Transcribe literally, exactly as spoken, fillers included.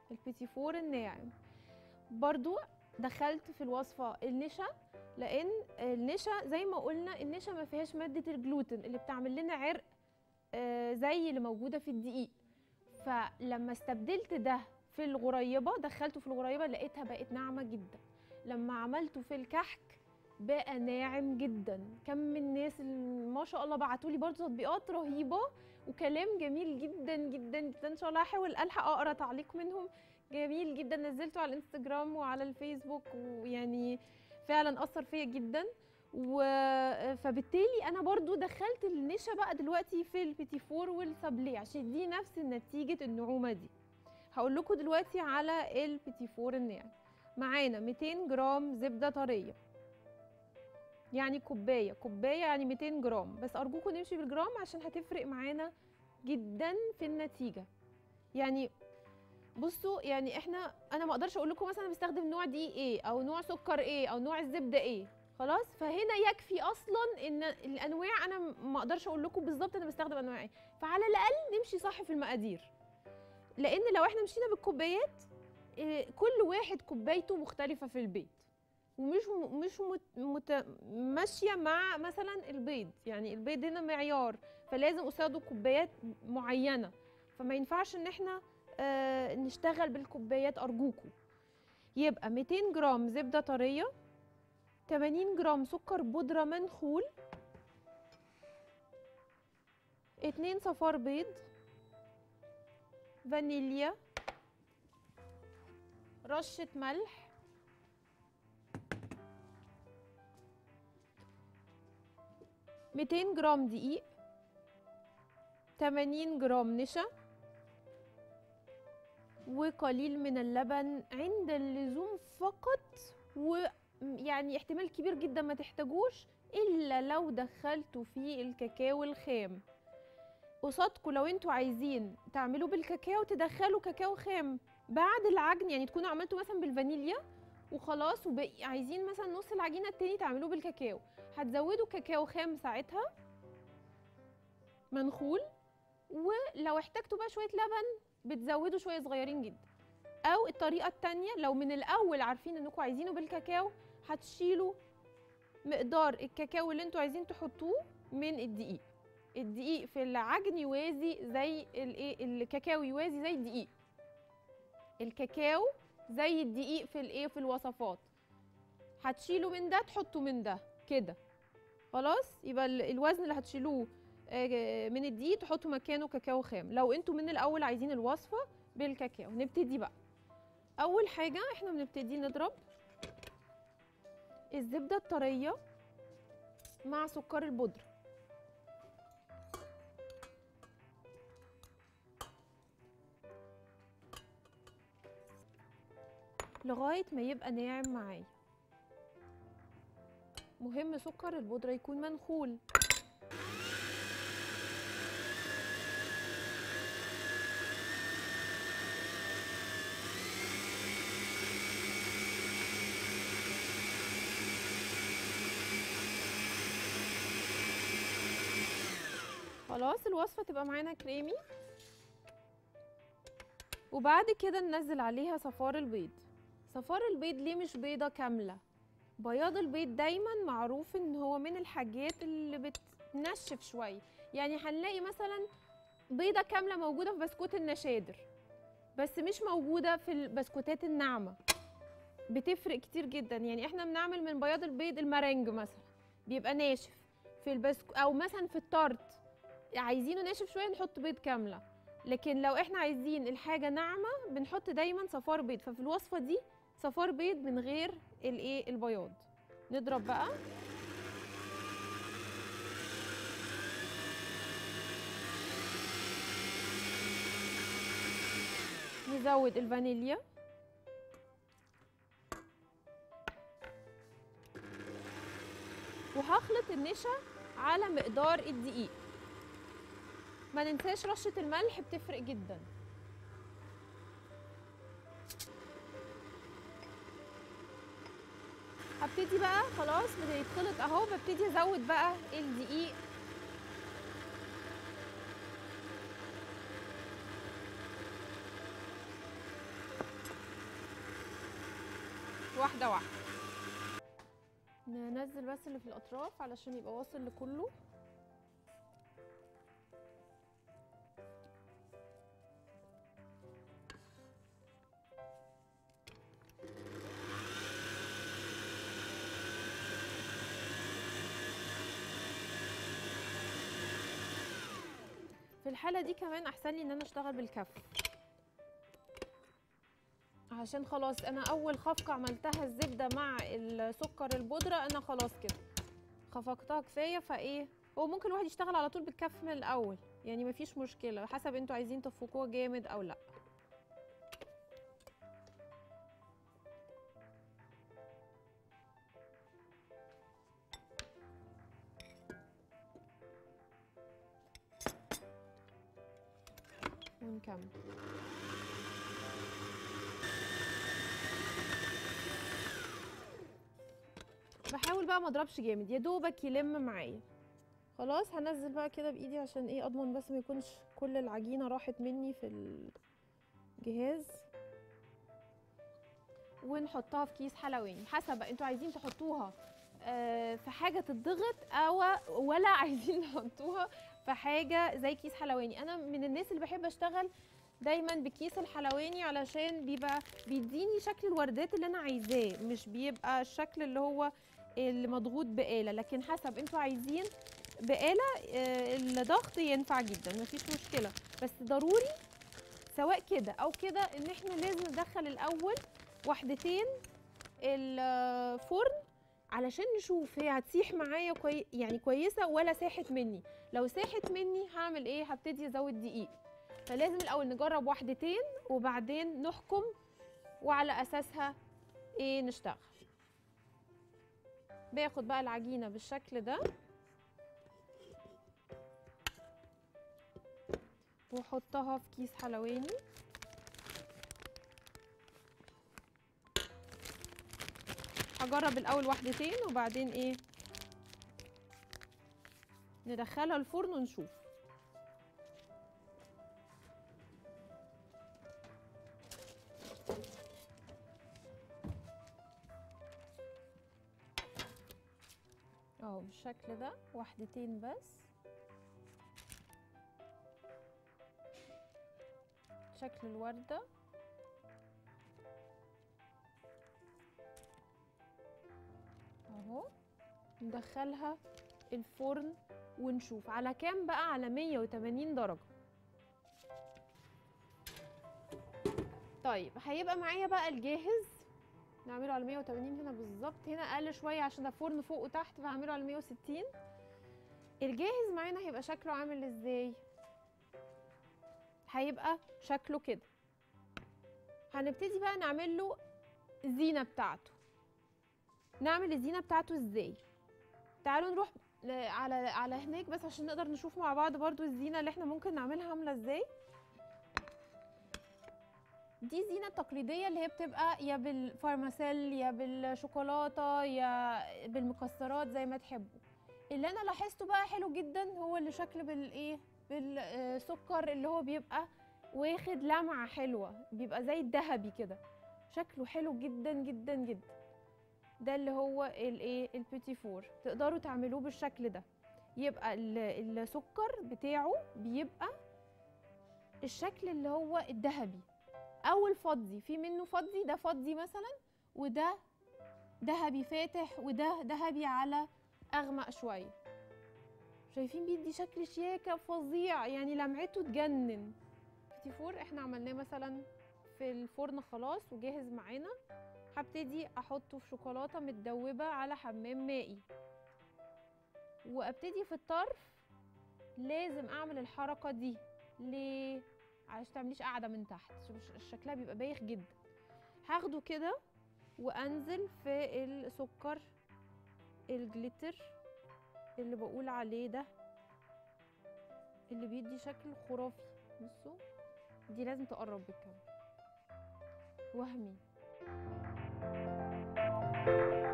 البيتي فور الناعم. برضو دخلت في الوصفه النشا، لان النشا زي ما قلنا النشا ما فيهاش ماده الجلوتين اللي بتعمل لنا عرق آه زي اللي موجوده في الدقيق. فلما استبدلت ده في الغريبه، دخلته في الغريبه لقيتها بقت ناعمه جدا. لما عملته في الكحك بقى ناعم جدا. كم من الناس اللي ما شاء الله بعتوا لي برضه تطبيقات رهيبه وكلام جميل جدا جدا جدا. ان شاء الله هحاول الحق اقرا تعليق منهم جميل جدا نزلته على الانستجرام وعلى الفيسبوك، ويعني فعلا اثر فيا جدا. و فبالتالي انا برضو دخلت النشا بقى دلوقتي في البيتي فور والسابليه عشان دي نفس نتيجه النعومه دي. هقول لكم دلوقتي على البيتي فور الناعم. معانا مئتين جرام زبده طريه، يعني كوبايه كوبايه يعني مئتين جرام، بس ارجوكم نمشي بالجرام عشان هتفرق معانا جدا في النتيجه. يعني بصوا، يعني احنا انا ما اقدرش اقول لكم مثلا بستخدم نوع دقيق ايه او نوع سكر ايه او نوع الزبده ايه، خلاص. فهنا يكفي اصلا ان الانواع انا ما اقدرش اقول لكم بالظبط انا بستخدم انواع ايه، فعلى الاقل نمشي صح في المقادير. لان لو احنا مشينا بالكوبايات كل واحد كوبايته مختلفه في البيت، ومش مش مت... ماشيه مع مثلا البيض. يعني البيض هنا معيار، فلازم قصاده كوبايات معينه، فما ينفعش ان احنا آه نشتغل بالكوبايات ارجوكم. يبقى مئتين جرام زبده طريه، ثمانين جرام سكر بودره منخول، اتنين صفار بيض، فانيليا، رشه ملح، مئتين جرام دقيق، ثمانين جرام نشا، وقليل من اللبن عند اللزوم فقط. ويعني احتمال كبير جدا ما تحتاجوش الا لو دخلتوا فيه الكاكاو الخام. قصادكم لو انتوا عايزين تعملوا بالكاكاو تدخلوا كاكاو خام بعد العجن، يعني تكونوا عملتوا مثلا بالفانيليا وخلاص، وبقي عايزين مثلا نص العجينه التاني تعملوه بالكاكاو، هتزودوا كاكاو خام ساعتها منخول. ولو احتاجتوا بقى شويه لبن بتزودوا شويه صغيرين جدا. او الطريقه التانيه، لو من الاول عارفين انكم عايزينه بالكاكاو هتشيلوا مقدار الكاكاو اللي انتوا عايزين تحطوه من الدقيق. الدقيق في العجن يوازي زي الايه، الكاكاو يوازي زي الدقيق، الكاكاو زي الدقيق في الايه في الوصفات. هتشيلوا من ده تحطوا من ده كده، خلاص. يبقى الوزن اللي هتشيلوه من الدقيق تحطوا مكانه كاكاو خام لو انتوا من الاول عايزين الوصفه بالكاكاو. نبتدي بقى. اول حاجه احنا بنبتدي نضرب الزبده الطريه مع سكر البودره لغايه ما يبقى ناعم معايا. مهم سكر البودره يكون منخول. خلاص الوصفه تبقى معانا كريمي. وبعد كده ننزل عليها صفار البيض. صفار البيض ليه مش بيضه كامله؟ بياض البيض دايما معروف ان هو من الحاجات اللي بتنشف شويه. يعني هنلاقي مثلا بيضه كامله موجوده في بسكوت النشادر بس مش موجوده في البسكوتات الناعمه. بتفرق كتير جدا. يعني احنا بنعمل من بياض البيض المارنج مثلا بيبقى ناشف في البسكوت، او مثلا في التارت عايزينه ناشف شويه نحط بيض كامله. لكن لو احنا عايزين الحاجه ناعمه بنحط دايما صفار بيض. ففي الوصفه دي صفار بيض من غير الايه البياض. نضرب بقى. نزود الفانيليا، وهخلط النشا على مقدار الدقيق. ما ننساش رشة الملح بتفرق جدا. هبتدي بقى خلاص بدأ يتخلط اهو، ببتدي ازود بقى الدقيق. واحده واحده. ننزل بس اللي في الاطراف علشان يبقى واصل لكله. في الحاله دي كمان احسن لي ان انا اشتغل بالكف، عشان خلاص انا اول خفقه عملتها الزبده مع السكر البودره، انا خلاص كده خفقتها كفايه. فايه هو ممكن الواحد يشتغل على طول بالكف من الاول، يعني مفيش مشكله حسب انتوا عايزين تفوقوها جامد او لا. ونكمل. بحاول بقى ما اضربش جامد، يا دوبك يلم معايا. خلاص هنزل بقى كده بايدي عشان ايه اضمن بس ما يكونش كل العجينه راحت مني في الجهاز. ونحطها في كيس حلواني حسب انتوا عايزين تحطوها في حاجه تتضغط او ولا عايزين تحطوها في حاجه زي كيس حلواني. انا من الناس اللي بحب اشتغل دايما بكيس الحلواني علشان بيبقى بيديني شكل الوردات اللي انا عايزاه، مش بيبقى الشكل اللي هو اللي مضغوط بآلة. لكن حسب انتوا عايزين بآلة الضغط ينفع جدا مفيش مشكله، بس ضروري سواء كده او كده ان احنا لازم ندخل الاول وحدتين الفرن علشان نشوف هي هتسيح معايا كوي... يعني كويسه ولا ساحت مني. لو ساحت مني هعمل ايه؟ هبتدي ازود دقيق. فلازم الاول نجرب وحدتين وبعدين نحكم وعلى اساسها ايه نشتغل. باخد بقى العجينه بالشكل ده واحطها في كيس حلواني. هجرب الاول وحدتين وبعدين ايه ندخلها الفرن ونشوف. اهو بالشكل ده وحدتين بس، شكل الوردة. اهو ندخلها الفرن ونشوف على كام بقى، على مية وتمانين درجة. طيب هيبقى معايا بقى الجاهز، نعمله على مية وتمانين هنا بالظبط، هنا اقل شوية عشان ده فرن فوق وتحت فهعمله على مية وستين. الجاهز معانا هيبقى شكله عامل ازاي؟ هيبقى شكله كده. هنبتدي بقى نعمل له الزينة بتاعته. نعمل الزينة بتاعته ازاي؟ تعالوا نروح على على هناك بس عشان نقدر نشوف مع بعض برضو الزينة اللي احنا ممكن نعملها عاملة ازاي. دي زينة تقليدية اللي هي بتبقى يا بالفارماسيل يا بالشوكولاتة يا بالمكسرات زي ما تحبوا. اللي انا لاحظته بقى حلو جدا هو اللي شكل بالايه بالسكر اللي هو بيبقى واخد لمعة حلوة، بيبقى زي الذهبي كده، شكله حلو جدا جدا جدا. ده اللي هو الايه البيتي فور. تقدروا تعملوه بالشكل ده، يبقى السكر بتاعه بيبقى الشكل اللي هو الذهبي او الفضي. في منه فضي، ده فضي مثلا، وده ذهبي فاتح، وده ذهبي على اغمق شويه. شايفين بيدي شكل شياكه فظيع، يعني لمعته تجنن. بيتي فور احنا عملناه مثلا في الفرن خلاص وجاهز معانا. هبتدي احطه في شوكولاته متدوبه على حمام مائي، وابتدي في الطرف لازم اعمل الحركه دي. ليه؟ عشان تعمليش قاعده من تحت، شكلها بيبقى بايخ جدا. هاخده كده وانزل في السكر الجليتر اللي بقول عليه ده، اللي بيدي شكل خرافي. بصوا دي لازم تقرب بالكاميرا وهمي.